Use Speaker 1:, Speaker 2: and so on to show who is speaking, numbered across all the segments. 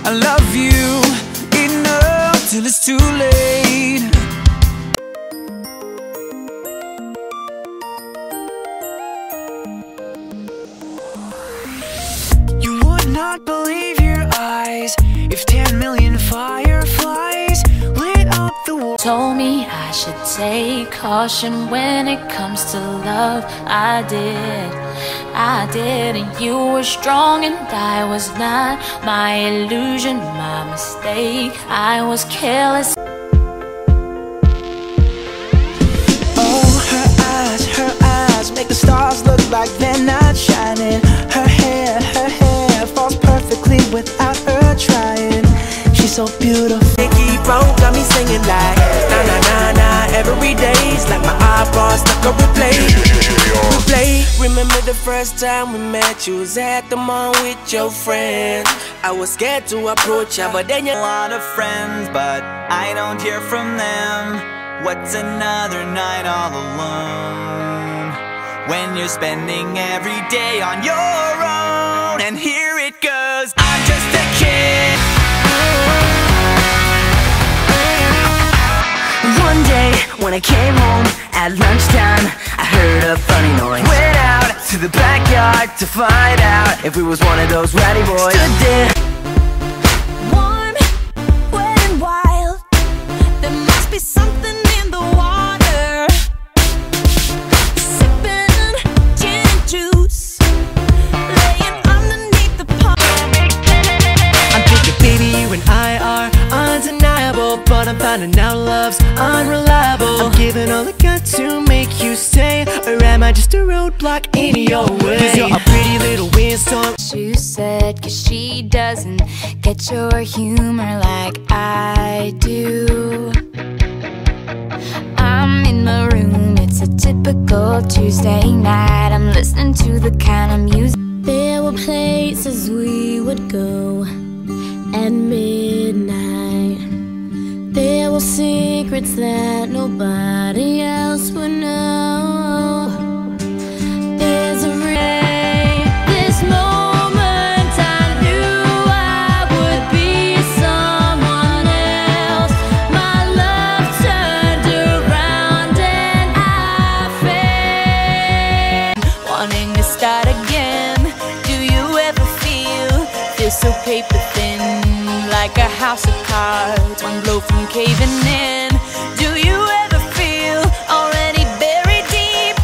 Speaker 1: I love you enough till it's too late. You would not believe your eyes if 10 million fireflies lit up the world.
Speaker 2: Told me I should take caution when it comes to love. I did, and you were strong and I was not. My illusion, my mistake, I was careless.
Speaker 1: Oh, her eyes make the stars look like they're not shining. Her hair falls perfectly without her trying. She's so beautiful. Nicky Bone got me singing like na na na na every day's like my iPods stuck on replay. Remember the first time we met? You was at the mall with your friends. I was scared to approach ya, but then you.
Speaker 3: A lot of friends, but I don't hear from them. What's another night all alone when you're spending every day on your own? And here it goes, I'm just a kid.
Speaker 1: One day when I came home at lunchtime, I heard a funny noise. Went out to the backyard to find out if we was one of those rowdy boys. Stood there,
Speaker 2: Warm, wet and wild. There must be something in the water. Sipping gin and juice, laying underneath the palm.
Speaker 4: I'm thinking, baby, you and I are undeniable, but I'm finding out love's unreliable. I'm giving all I got to make you stay, or am I just a roadblock in your way? 'Cause you're a pretty little windstorm.
Speaker 2: She said, 'cause she doesn't get your humor like I do. I'm in my room, it's a typical Tuesday night. I'm listening to the kind of music.
Speaker 5: There were places we would go at midnight. There were secrets that nobody else would know. There's a this moment I knew I would be someone else. My love turned around and I failed.
Speaker 2: Wanting to start again. Do you ever feel so paper thin, like a house of cards, one blow from caving in? Do you ever feel already buried deep?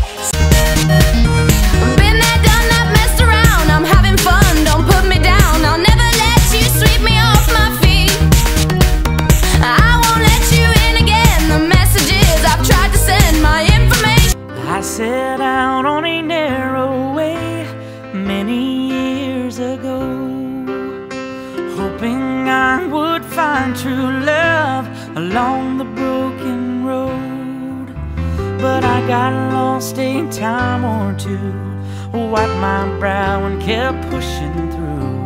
Speaker 2: Been there, done that, messed around. I'm having fun, don't put me down. I'll never let you sweep me off my feet. I won't let you in again. The messages I've tried to send, my information.
Speaker 1: I set out on a narrow way many years ago, hoping I would find true love along the broken road. But I got lost a time or two, wiped my brow and kept pushing through.